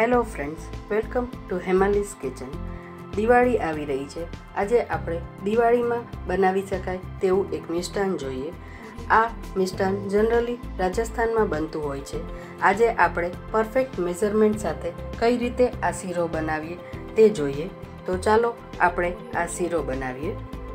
Hello friends, welcome to Hemali's kitchen. Diwali આવી રહી છે. આજે આપણે દિવાળીમાં બનાવી શકાય તેવું એક મિષ્ટાન જોઈએ. આ મિષ્ટાન જનરલી રાજસ્થાનમાં બનતું હોય છે. આજે આપણે પરફેક્ટ મેઝરમેન્ટ સાથે કઈ રીતે આ શીરો બનાવીએ તે જોઈએ. તો ચાલો આપણે આ શીરો બનાવીએ.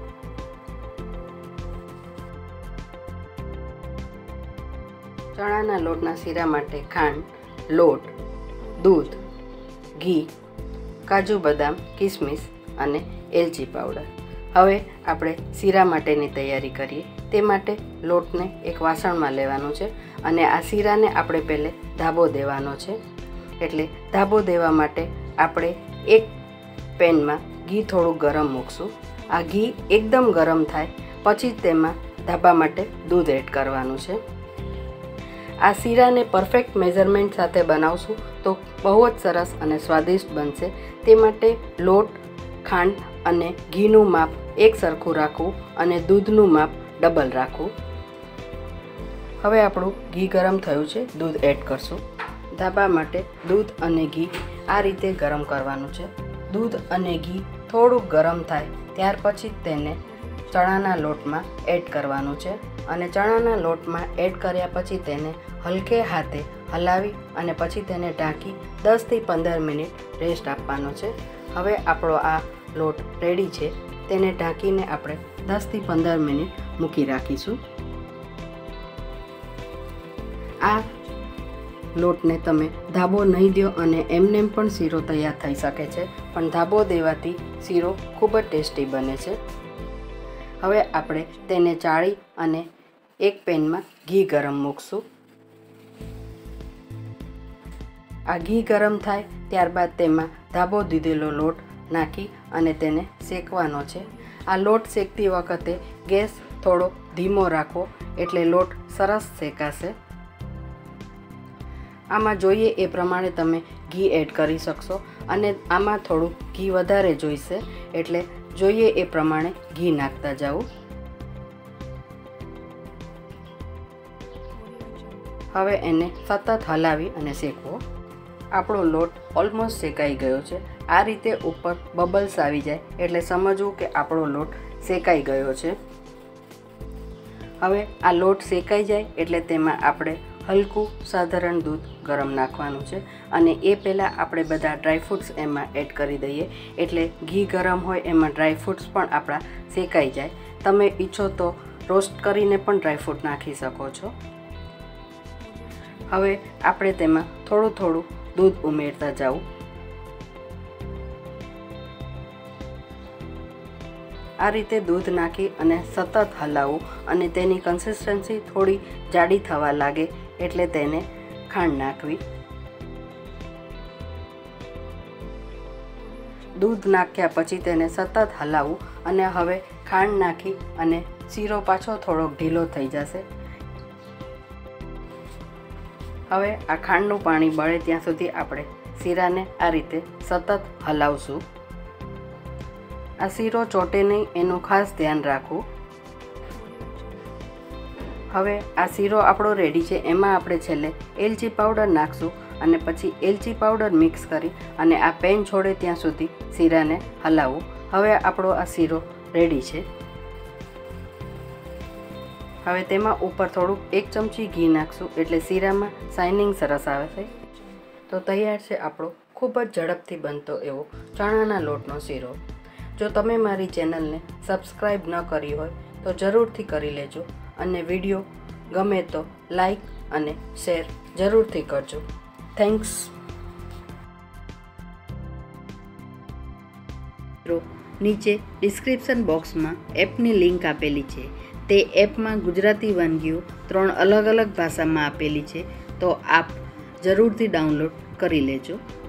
ચણાના લોટના શીરા માટે ખાંડ, લોટ, दूध, घी, काजू बदाम, किशमिश અને એલચી પાવડર. હવે આપણે શીરા માટેની તૈયારી કરીએ. તે માટે લોટને એક વાસણમાં લેવાનો છે અને આ શીરાને આપણે પહેલે ધાબો દેવાનો છે. એટલે ધાબો દેવા માટે આપણે એક પેનમાં ઘી થોડું ગરમ મૂકશું. આ ઘી એકદમ ગરમ થાય પછી તેમાં ધાબા માટે દૂધ એડ કરવાનું છે. આ શીરાને પરફેક્ટ મેઝરમેન્ટ સાથે બનાવશું તો બહુ જ સરસ અને સ્વાદિષ્ટ બનશે. તે માટે લોટ, ખાંડ અને ઘીનું માપ એક સરખું રાખવું અને દૂધનું માપ ડબલ રાખવું. હવે આપણું ઘી ગરમ થયું છે, દૂધ એડ કરશું. ધાબા માટે દૂધ અને ઘી આ રીતે ગરમ કરવાનું છે. દૂધ અને ઘી થોડુંક ગરમ થાય ત્યાર પછી તેને ચણાના લોટમાં એડ કરવાનું છે અને ચણાના લોટમાં એડ કર્યા પછી તેને હલકે હાથે હલાવી અને પછી તેને ઢાંકી 10 થી 15 મિનિટ રેસ્ટ આપવાનો છે. હવે આપણો આ લોટ રેડી છે. તેને ઢાંકીને આપણે 10 થી 15 મિનિટ મૂકી રાખીશું. આ લોટને તમે ધાબો નહીં દો અને એમનેમ પણ શીરો તૈયાર થઈ શકે છે, પણ ધાબો દેવાથી શીરો ખૂબ જ ટેસ્ટી બને છે. હવે આપણે તેને ચાળી અને એક પેનમાં ઘી ગરમ મૂકશું. આ ઘી ગરમ થાય ત્યારબાદ તેમાં ધાબો દીધેલો લોટ નાખી અને તેને શેકવાનો છે. આ લોટ શેકતી વખતે ગેસ થોડો ધીમો રાખવો એટલે લોટ સરસ શેકાશે. આમાં જોઈએ એ પ્રમાણે તમે ઘી એડ કરી શકશો અને આમાં થોડું ઘી વધારે જોઈશે એટલે જોઈએ એ પ્રમાણે ઘી નાખતા જાઓ. હવે એને સતત હલાવી અને શેકવો. આપણો લોટ ઓલમોસ્ટ શેકાઈ ગયો છે. આ રીતે ઉપર બબલ્સ આવી જાય એટલે સમજવું કે આપણો લોટ શેકાઈ ગયો છે. હવે આ લોટ શેકાઈ જાય એટલે તેમાં આપણે હલકું સાધારણ દૂધ ગરમ નાખવાનું છે અને એ પહેલાં આપણે બધા ડ્રાયફ્રૂટ્સ એમાં એડ કરી દઈએ એટલે ઘી ગરમ હોય એમાં ડ્રાયફ્રૂટ્સ પણ આપણા શેકાઈ જાય. તમે ઈચ્છો તો રોસ્ટ કરીને પણ ડ્રાયફ્રૂટ નાખી શકો છો. હવે આપણે તેમાં થોડું થોડું દૂધ ઉમેરતા જાઓ. આ રીતે દૂધ નાખી અને સતત હલાવવું અને તેની કન્સિસ્ટન્સી થોડી જાડી થવા લાગે એટલે તેને ખાંડ નાખવી. દૂધ નાખ્યા પછી તેને સતત હલાવવું અને હવે ખાંડ નાખી અને શીરો પાછો થોડોક ઢીલો થઈ જશે. હવે આ ખાંડનું પાણી બળે ત્યાં સુધી આપણે શીરાને આ રીતે સતત હલાવશું. આ શીરો ચોટે નહીં એનું ખાસ ધ્યાન રાખવું. હવે આ શીરો આપણો રેડી છે. એમાં આપણે છેલ્લે એલચી પાવડર નાખશું અને પછી એલચી પાવડર મિક્સ કરી અને આ પેન છોડે ત્યાં સુધી શીરાને હલાવવું. હવે આપણો આ શીરો રેડી છે. હવે તેમાં ઉપર થોડુંક 1 ચમચી ઘી નાખશું એટલે શીરામાં શાઇનિંગ સરસ આવે છે. તો તૈયાર છે આપણો ખૂબ જ ઝડપથી બનતો એવો ચણાના લોટનો શીરો. જો તમે મારી ચેનલને સબસ્ક્રાઈબ ન કરી હોય તો જરૂરથી કરી લેજો અને વિડીયો ગમે તો લાઈક અને શેર જરૂરથી કરજો. થેન્ક્સ. નીચે ડિસ્ક્રિપ્શન બોક્સમાં એપની લિંક આપેલી છે. તે એપમાં ગુજરાતી વાનગીઓ 3 અલગ અલગ ભાષામાં આપેલી છે, તો આપ જરૂરથી ડાઉનલોડ કરી લેજો.